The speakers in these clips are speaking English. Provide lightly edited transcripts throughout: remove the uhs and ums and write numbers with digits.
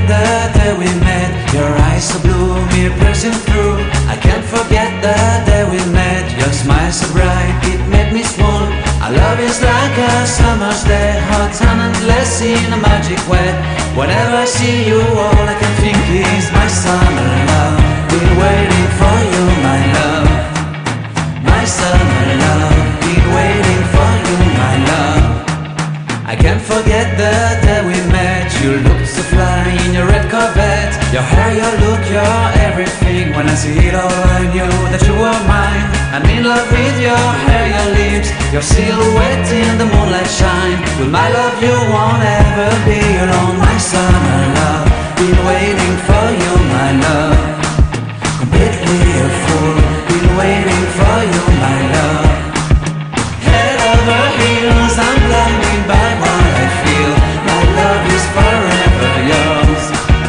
the day we met. Your eyes so blue, me piercing through. I can't forget the day we met. Your smile so bright, it made me swoon. Our love is like a summer's day, hot and endless in a magic way. Whenever I see you, all I can think is my summer love. Been waiting for you, my love. My summer love. Been waiting for you, my love. I can't forget the day we met. You looked so fly in your red Corvette. Your hair, your look, your everything. When I see it all, I knew that you were mine. I'm in love with your hair, your lips, your silhouette in the moonlight shine. With my love you won't ever be alone. My summer love, been waiting for you, my love. Completely a fool, been waiting for you, my love. Head over heels, I'm blinded by what I feel. My love is forever yours.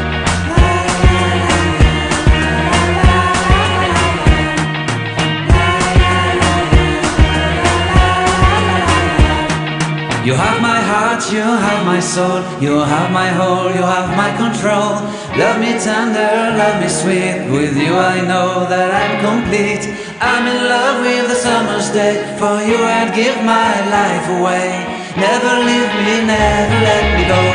You have my heart, you have my soul. You have my whole, you have my control. Love me tender, love me sweet. With you I know that I'm complete. I'm in love with the summer's day. For you I'd give my life away. Never leave me, never let me go.